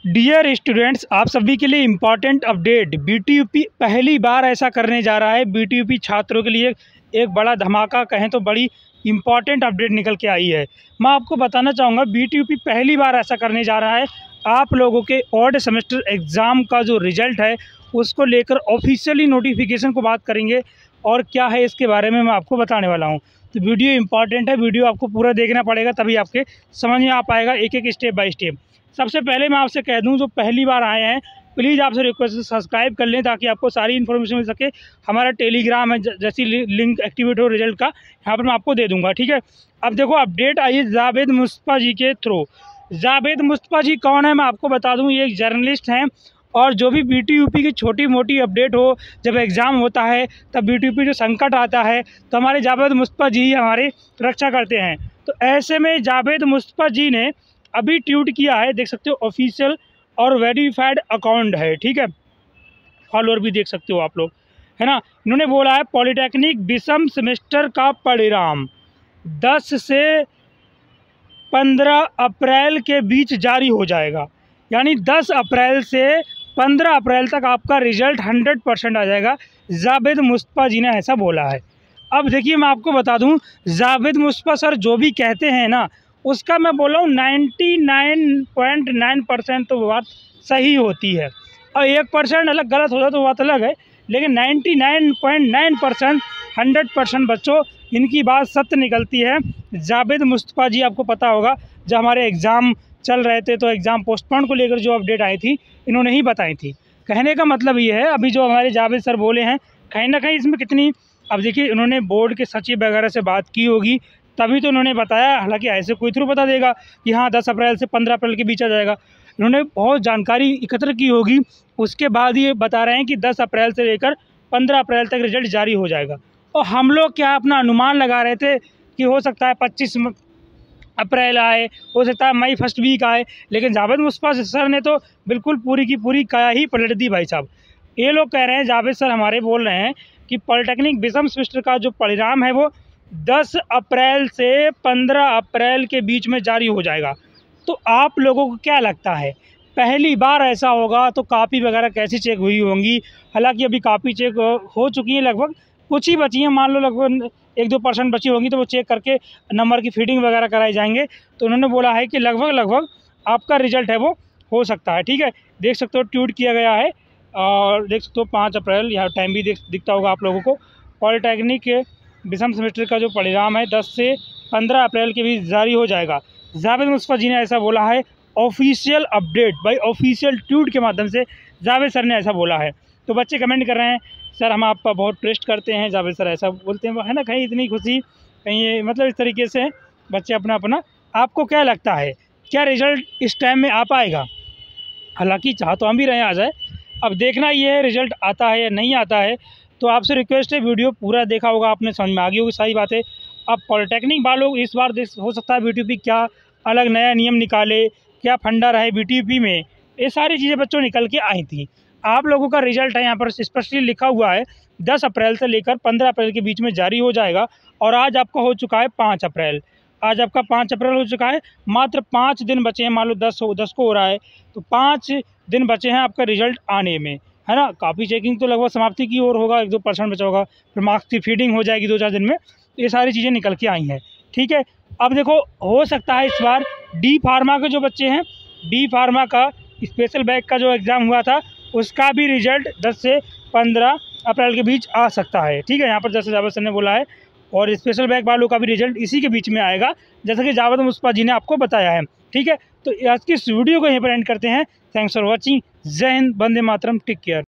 Dear students, आप सभी के लिए इम्पॉर्टेंट अपडेट। बीटीयूपी पहली बार ऐसा करने जा रहा है। बीटीयूपी छात्रों के लिए एक बड़ा धमाका कहें तो बड़ी इम्पॉर्टेंट अपडेट निकल के आई है। मैं आपको बताना चाहूँगा, बीटीयूपी पहली बार ऐसा करने जा रहा है। आप लोगों के ऑड सेमेस्टर एग्ज़ाम का जो रिज़ल्ट है उसको लेकर ऑफिशियली नोटिफिकेशन को बात करेंगे और क्या है इसके बारे में मैं आपको बताने वाला हूँ। तो वीडियो इम्पॉर्टेंट है, वीडियो आपको पूरा देखना पड़ेगा, तभी आपके समझ में आ पाएगा एक एक स्टेप बाय स्टेप। सबसे पहले मैं आपसे कह दूं, जो पहली बार आए हैं प्लीज़ आपसे रिक्वेस्ट है सब्सक्राइब कर लें ताकि आपको सारी इन्फॉर्मेशन मिल सके। हमारा टेलीग्राम है, जैसी लिंक एक्टिवेट हो रिजल्ट का यहाँ पर मैं आपको दे दूंगा, ठीक है। अब देखो अपडेट आई है जावेद मुस्तफ़ा जी के थ्रू। जावेद मुस्तफ़ा जी कौन है मैं आपको बता दूँ, ये एक जर्नलिस्ट हैं और जो भी बीटीयूपी की छोटी मोटी अपडेट हो, जब एग्ज़ाम होता है तब बीटीयूपी जो संकट आता है तो हमारे जावेद मुस्तफ़ा जी हमारी रक्षा करते हैं। तो ऐसे में जावेद मुस्तफ़ा जी ने अभी ट्वीट किया है, देख सकते हो, ऑफिशियल और वेरीफाइड अकाउंट है, ठीक है। फॉलोअर भी देख सकते हो आप लोग, है ना। इन्होंने बोला है पॉलिटेक्निक विषम सेमेस्टर का परिणाम 10 से 15 अप्रैल के बीच जारी हो जाएगा। यानी 10 अप्रैल से 15 अप्रैल तक आपका रिजल्ट 100% आ जाएगा। जावेद मुस्तफ़ा जी ने ऐसा बोला है। अब देखिए मैं आपको बता दूं, जावेद मुस्तफ़ा सर जो भी कहते हैं ना, उसका मैं बोल रहा हूँ 99.9% तो बात सही होती है, और 1% अलग गलत हो जाए तो बात अलग है, लेकिन 99.9% 100% बच्चों इनकी बात सत्य निकलती है। जावेद मुस्तफ़ा जी, आपको पता होगा जब हमारे एग्ज़ाम चल रहे थे तो एग्ज़ाम पोस्टपोन को लेकर जो अपडेट आई थी इन्होंने ही बताई थी। कहने का मतलब ये है, अभी जो हमारे जावेद सर बोले हैं कहीं ना कहीं इसमें कितनी, अब देखिए इन्होंने बोर्ड के सचिव वगैरह से बात की होगी तभी तो उन्होंने बताया। हालांकि ऐसे कोई थ्रू बता देगा कि हाँ 10 अप्रैल से 15 अप्रैल के बीच आ जाएगा। इन्होंने बहुत जानकारी एकत्र की होगी, उसके बाद ये बता रहे हैं कि 10 अप्रैल से लेकर 15 अप्रैल तक रिजल्ट जारी हो जाएगा। और हम लोग क्या अपना अनुमान लगा रहे थे कि हो सकता है 25 अप्रैल आए, हो सकता है मई फर्स्ट वीक आए, लेकिन जावेद मुस्तफ़ा सर ने तो बिल्कुल पूरी की पूरी काया ही पलट दी भाई साहब। ये लोग कह रहे हैं, जावेद सर हमारे बोल रहे हैं कि पॉलिटेक्निक विषम सेमेस्टर का जो परिणाम है वो 10 अप्रैल से 15 अप्रैल के बीच में जारी हो जाएगा। तो आप लोगों को क्या लगता है, पहली बार ऐसा होगा तो कापी वगैरह कैसी चेक हुई होंगी? हालांकि अभी कापी चेक हो चुकी है, लगभग कुछ ही बची हैं, मान लो लगभग 1-2% बची होंगी, तो वो चेक करके नंबर की फीडिंग वगैरह कराई जाएंगे। तो उन्होंने बोला है कि लगभग आपका रिजल्ट है वो हो सकता है, ठीक है। देख सकते हो ट्वीट किया गया है और देख सकते हो 5 अप्रैल, यहाँ टाइम भी दिखता होगा आप लोगों को। पॉलिटेक्निक के विषम सेमेस्टर का जो परिणाम है 10 से 15 अप्रैल के बीच जारी हो जाएगा। जावेद मुस्तफ़ा जी ने ऐसा बोला है, ऑफिशियल अपडेट भाई, ऑफिशियल ट्वीट के माध्यम से जावेद सर ने ऐसा बोला है। तो बच्चे कमेंट कर रहे हैं सर हम आपका बहुत ट्रस्ट करते हैं, जावेद सर ऐसा बोलते हैं, है ना। कहीं इतनी खुशी, कहीं मतलब इस तरीके से बच्चे अपना। आपको क्या लगता है, क्या रिजल्ट इस टाइम में आ पाएगा? हालांकि चाह तो हम भी रहे आ जाए, अब देखना ये है रिजल्ट आता है या नहीं आता है। तो आपसे रिक्वेस्ट है, वीडियो पूरा देखा होगा आपने, समझ में आ गई होगी सारी बातें। अब पॉलिटेक्निक वालों इस बार हो सकता है बीटीयूपी क्या अलग नया नियम निकाले, क्या फंडा रहे बीटीयूपी में, ये सारी चीज़ें बच्चों निकल के आई थी। आप लोगों का रिजल्ट है यहाँ पर स्पष्टली लिखा हुआ है 10 अप्रैल से लेकर 15 अप्रैल के बीच में जारी हो जाएगा। और आज आपका हो चुका है 5 अप्रैल, आज आपका 5 अप्रैल हो चुका है। मात्र 5 दिन बचे हैं, मान लो 10 को हो रहा है तो 5 दिन बचे हैं आपका रिजल्ट आने में, है ना। कापी चेकिंग तो लगभग समाप्ति की ओर होगा, 1-2% बचा होगा, फिर मार्क्स की फीडिंग हो जाएगी 2-4 दिन में। ये सारी चीज़ें निकल के आई हैं, ठीक है। अब देखो हो सकता है इस बार डी फार्मा के जो बच्चे हैं, डी फार्मा का स्पेशल बैग का जो एग्ज़ाम हुआ था उसका भी रिजल्ट 10 से 15 अप्रैल के बीच आ सकता है, ठीक है। यहाँ पर जैसे जावेद सर ने बोला है, और स्पेशल बैग वालों का भी रिजल्ट इसी के बीच में आएगा, जैसा कि जावेद मुस्तफ़ा जी ने आपको बताया है, ठीक है। तो आज की इस वीडियो को यहीं पर एंड करते हैं। Thanks for watching. जय हिंद, वंदे मातरम, टेक केयर।